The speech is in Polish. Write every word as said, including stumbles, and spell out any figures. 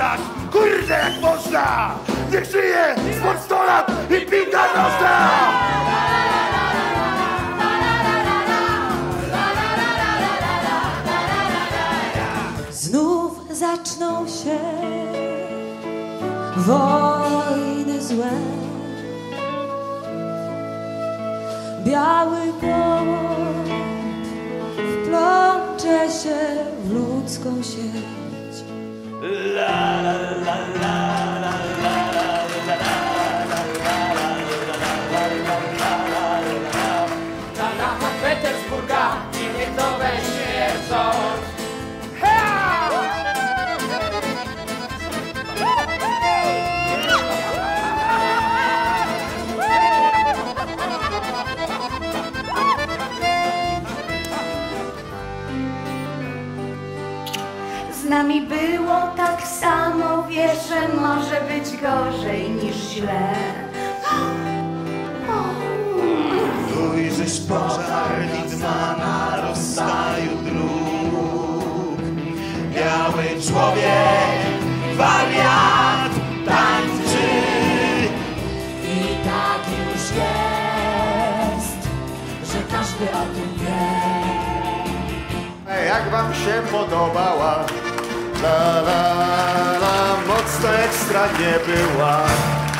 wypierdalać! Kurde, jak można! Niech żyje spod sto lat i piłka nożna! Znów zaczną się wojny złe. Biały gołąb wplącze się w ludzką sieć. La, la, la, la, la, la, na Petersburga i niech to weźmie coś. Z nami było tak samo, wiesz, że może być gorzej niż źle. Ujrzysz pożar widma na rozstaju dróg. Biały człowiek, wariat, tańczy. I tak już jest, że każdy o tym wie. Jak wam się podobała? La la la, mocno ekstra nie była.